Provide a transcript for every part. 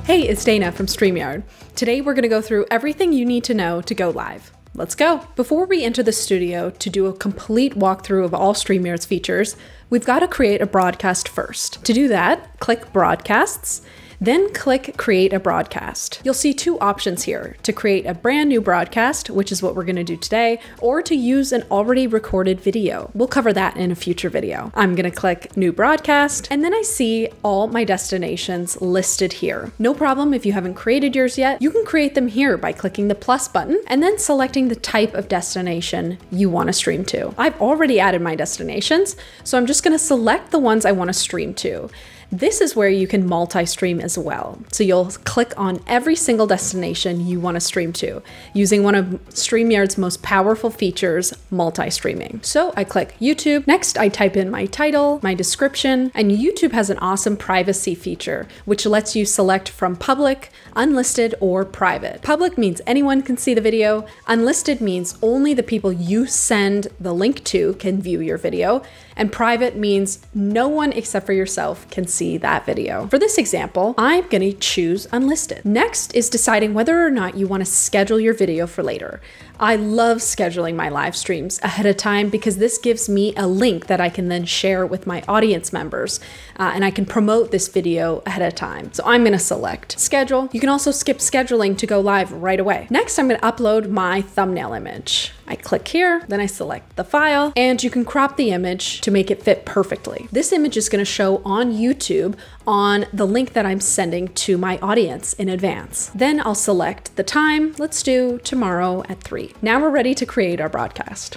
Hey, it's Dana from StreamYard. Today we're going to go through everything you need to know to go live. Let's go. Before we enter the studio to do a complete walkthrough of all StreamYard's features, we've got to create a broadcast first. To do that, click Broadcasts, then click Create a Broadcast. You'll see two options here, to create a brand new broadcast, which is what we're going to do today, or to use an already recorded video. We'll cover that in a future video. I'm going to click New Broadcast, and then I see all my destinations listed here. No problem if you haven't created yours yet. You can create them here by clicking the plus button and then selecting the type of destination you want to stream to. I've already added my destinations, so I'm just going to select the ones I want to stream to. This is where you can multi-stream as well. So you'll click on every single destination you want to stream to, using one of StreamYard's most powerful features, multi-streaming. So I click YouTube. Next, I type in my title, my description, and YouTube has an awesome privacy feature, which lets you select from public, unlisted, or private. Public means anyone can see the video. Unlisted means only the people you send the link to can view your video. And private means no one except for yourself can see that video. For this example, I'm going to choose unlisted. Next is deciding whether or not you want to schedule your video for later. I love scheduling my live streams ahead of time because this gives me a link that I can then share with my audience members, and I can promote this video ahead of time. So I'm going to select schedule. You can also skip scheduling to go live right away. Next, I'm going to upload my thumbnail image. I click here, then I select the file, and you can crop the image to make it fit perfectly. This image is going to show on YouTube on the link that I'm sending to my audience in advance. Then I'll select the time. Let's do tomorrow at 3. Now we're ready to create our broadcast.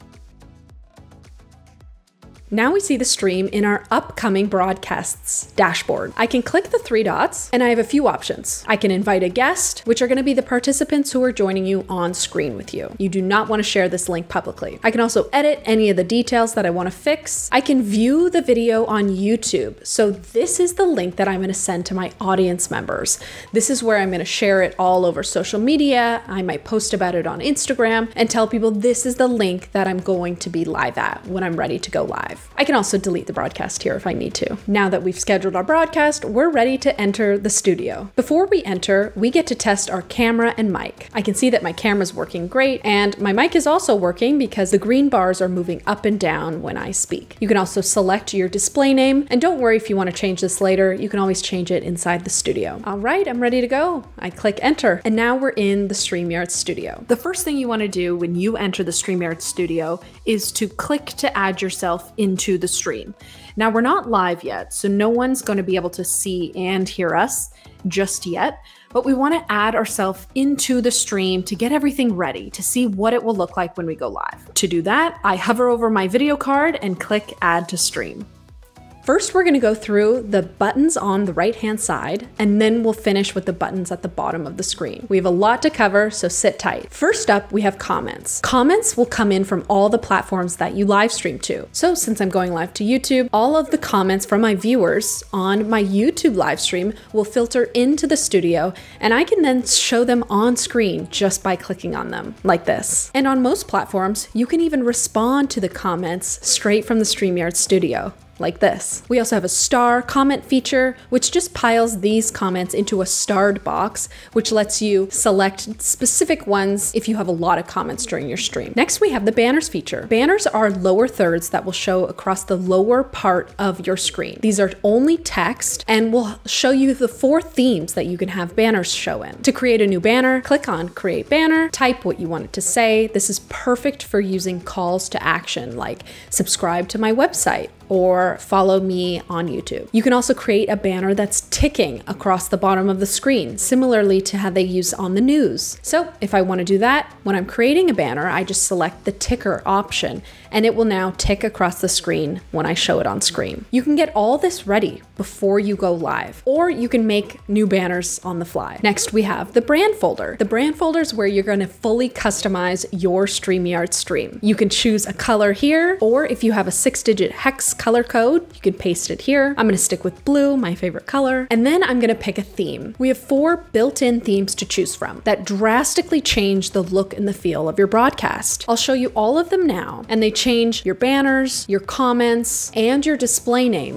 Now we see the stream in our upcoming broadcasts dashboard. I can click the three dots and I have a few options. I can invite a guest, which are going to be the participants who are joining you on screen with you. You do not want to share this link publicly. I can also edit any of the details that I want to fix. I can view the video on YouTube. So this is the link that I'm going to send to my audience members. This is where I'm going to share it all over social media. I might post about it on Instagram and tell people this is the link that I'm going to be live at when I'm ready to go live. I can also delete the broadcast here if I need to. Now that we've scheduled our broadcast, we're ready to enter the studio. Before we enter, we get to test our camera and mic. I can see that my camera's working great, and my mic is also working because the green bars are moving up and down when I speak. You can also select your display name, and don't worry if you want to change this later, you can always change it inside the studio. All right, I'm ready to go. I click enter, and now we're in the StreamYard studio. The first thing you want to do when you enter the StreamYard studio is to click to add yourself into the stream. Now we're not live yet, so no one's going to be able to see and hear us just yet, but we want to add ourselves into the stream to get everything ready to see what it will look like when we go live. To do that, I hover over my video card and click Add to Stream. First, we're going to go through the buttons on the right-hand side, and then we'll finish with the buttons at the bottom of the screen. We have a lot to cover, so sit tight. First up, we have comments. Comments will come in from all the platforms that you live stream to. So since I'm going live to YouTube, all of the comments from my viewers on my YouTube live stream will filter into the studio, and I can then show them on screen just by clicking on them, like this. And on most platforms, you can even respond to the comments straight from the StreamYard studio, like this. We also have a star comment feature, which just piles these comments into a starred box, which lets you select specific ones if you have a lot of comments during your stream. Next, we have the banners feature. Banners are lower thirds that will show across the lower part of your screen. These are only text and will show you the 4 themes that you can have banners show in. To create a new banner, click on Create Banner, type what you want it to say. This is perfect for using calls to action, like subscribe to my website or follow me on YouTube. You can also create a banner that's ticking across the bottom of the screen, similarly to how they use on the news. So if I want to do that, when I'm creating a banner, I just select the ticker option and it will now tick across the screen when I show it on screen. You can get all this ready before you go live, or you can make new banners on the fly. Next, we have the brand folder. The brand folder is where you're going to fully customize your StreamYard stream. You can choose a color here, or if you have a 6-digit hex color code, you can paste it here. I'm going to stick with blue, my favorite color, and then I'm going to pick a theme. We have 4 built-in themes to choose from that drastically change the look and the feel of your broadcast. I'll show you all of them now, and they change your banners, your comments, and your display names.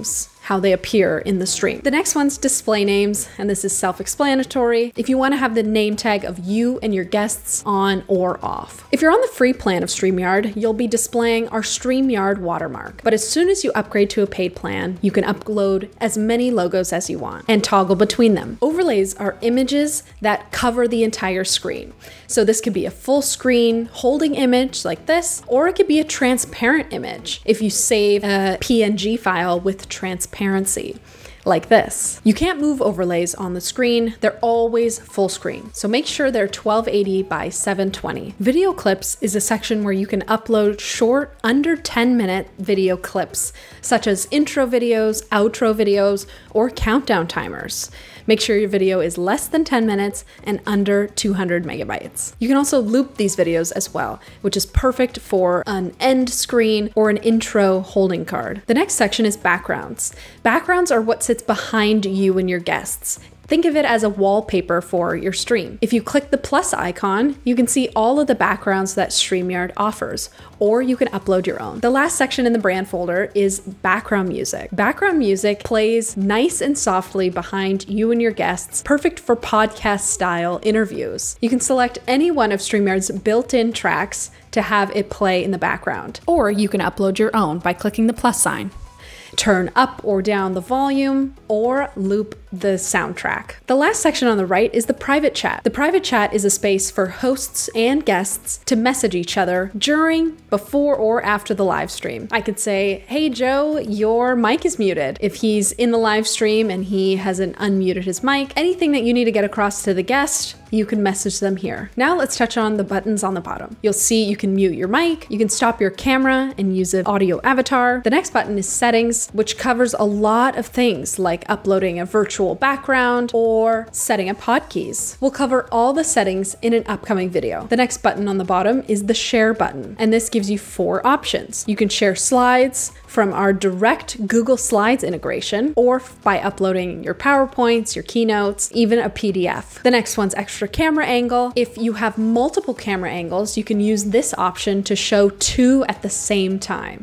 how they appear in the stream. The next one's display names, and this is self-explanatory. If you want to have the name tag of you and your guests on or off. If you're on the free plan of StreamYard, you'll be displaying our StreamYard watermark. But as soon as you upgrade to a paid plan, you can upload as many logos as you want and toggle between them. Overlays are images that cover the entire screen. So this could be a full screen holding image like this, or it could be a transparent image if you save a PNG file with transparency, like this. You can't move overlays on the screen. They're always full screen. So make sure they're 1280 by 720. Video clips is a section where you can upload short, under 10-minute video clips, such as intro videos, outro videos, or countdown timers. Make sure your video is less than 10 minutes and under 200 megabytes. You can also loop these videos as well, which is perfect for an end screen or an intro holding card. The next section is backgrounds. Backgrounds are what sits behind you and your guests. Think of it as a wallpaper for your stream. If you click the plus icon, you can see all of the backgrounds that StreamYard offers, or you can upload your own. The last section in the brand folder is background music. Background music plays nice and softly behind you and your guests, perfect for podcast style interviews. You can select any one of StreamYard's built-in tracks to have it play in the background, or you can upload your own by clicking the plus sign. Turn up or down the volume, or loop the soundtrack. The last section on the right is the private chat. The private chat is a space for hosts and guests to message each other during, before, or after the live stream. I could say, hey Joe, your mic is muted. If he's in the live stream and he hasn't unmuted his mic, anything that you need to get across to the guest, you can message them here. Now let's touch on the buttons on the bottom. You'll see you can mute your mic, you can stop your camera and use an audio avatar. The next button is settings, which covers a lot of things like uploading a virtual background or setting up hotkeys. We'll cover all the settings in an upcoming video. The next button on the bottom is the share button, and this gives you 4 options. You can share slides from our direct Google Slides integration, or by uploading your PowerPoints, your keynotes, even a PDF. The next one's extra camera angle. If you have multiple camera angles, you can use this option to show 2 at the same time.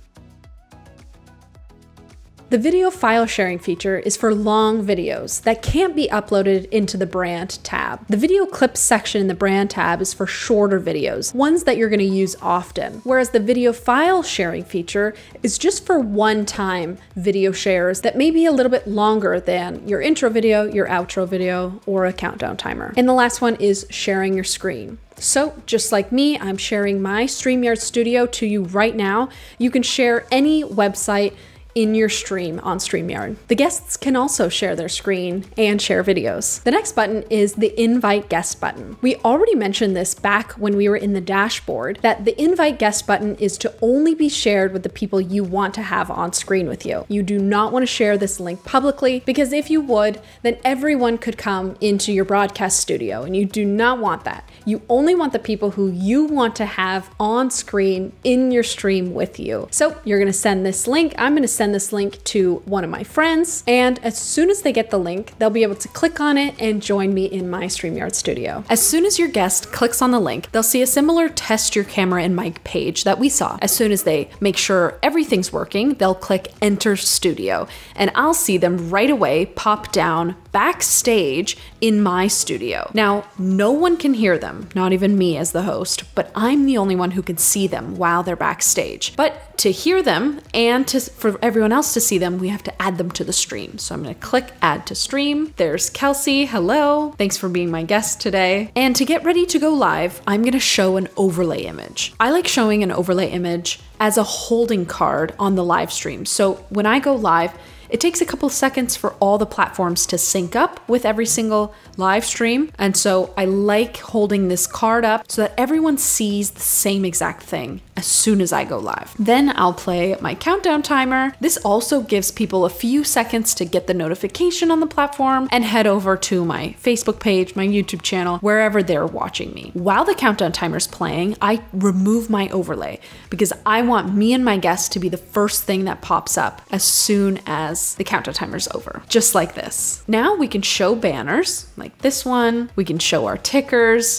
The video file sharing feature is for long videos that can't be uploaded into the brand tab. The video clips section in the brand tab is for shorter videos, ones that you're going to use often, whereas the video file sharing feature is just for one-time video shares that may be a little bit longer than your intro video, your outro video, or a countdown timer. And the last one is sharing your screen. So just like me, I'm sharing my StreamYard Studio to you right now. You can share any website in your stream on StreamYard. The guests can also share their screen and share videos. The next button is the invite guest button. We already mentioned this back when we were in the dashboard, that the invite guest button is to only be shared with the people you want to have on screen with you. You do not want to share this link publicly, because if you would, then everyone could come into your broadcast studio, and you do not want that. You only want the people who you want to have on screen in your stream with you. So you're going to send this link. I'm going to send this link to one of my friends, and as soon as they get the link, they'll be able to click on it and join me in my StreamYard studio. As soon as your guest clicks on the link, they'll see a similar test your camera and mic page that we saw. As soon as they make sure everything's working, they'll click enter studio, and I'll see them right away pop down backstage in my studio. Now, no one can hear them, not even me as the host, but I'm the only one who can see them while they're backstage. But to hear them and for everyone else to see them, we have to add them to the stream. So I'm going to click add to stream. There's Kelsey. Hello. Thanks for being my guest today. And to get ready to go live, I'm going to show an overlay image. I like showing an overlay image as a holding card on the live stream. So when I go live, it takes a couple seconds for all the platforms to sync up with every single live stream. And so I like holding this card up so that everyone sees the same exact thing as soon as I go live. Then I'll play my countdown timer. This also gives people a few seconds to get the notification on the platform and head over to my Facebook page, my YouTube channel, wherever they're watching me. While the countdown timer is playing, I remove my overlay because I want me and my guests to be the first thing that pops up as soon as the countdown timer's over, just like this. Now we can show banners like this one. We can show our tickers,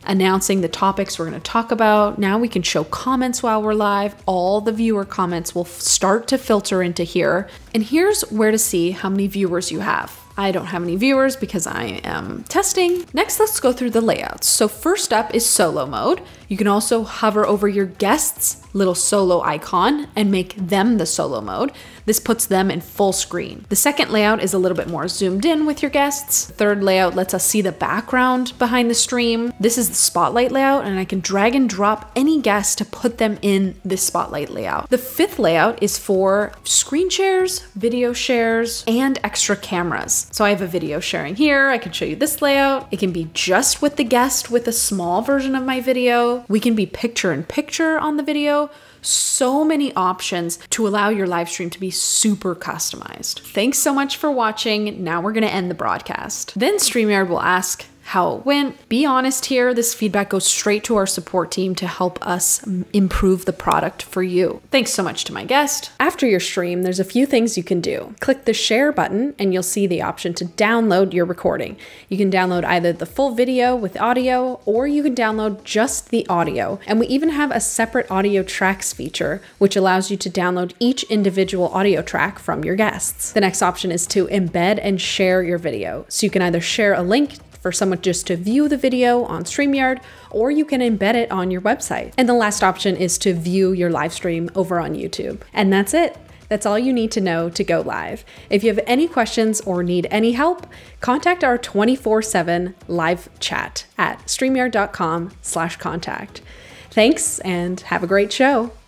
announcing the topics we're going to talk about. Now we can show comments while we're live. All the viewer comments will start to filter into here. And here's where to see how many viewers you have. I don't have any viewers because I am testing. Next, let's go through the layouts. So first up is solo mode. You can also hover over your guest's little solo icon and make them the solo mode. This puts them in full screen. The second layout is a little bit more zoomed in with your guests. The third layout lets us see the background behind the stream. This is the spotlight layout, and I can drag and drop any guest to put them in this spotlight layout. The fifth layout is for screen shares, video shares, and extra cameras. So I have a video sharing here. I can show you this layout. It can be just with the guest with a small version of my video. We can be picture in picture on the video. So many options to allow your live stream to be super customized. Thanks so much for watching. Now we're going to end the broadcast. Then StreamYard will ask how it went. Be honest here. This feedback goes straight to our support team to help us improve the product for you. Thanks so much to my guest. After your stream, there's a few things you can do. Click the share button and you'll see the option to download your recording. You can download either the full video with audio or you can download just the audio. And we even have a separate audio tracks feature, which allows you to download each individual audio track from your guests. The next option is to embed and share your video. So you can either share a link for someone just to view the video on StreamYard, or you can embed it on your website. And the last option is to view your live stream over on YouTube. And that's it. That's all you need to know to go live. If you have any questions or need any help, contact our 24/7 live chat at StreamYard.com/contact. Thanks and have a great show.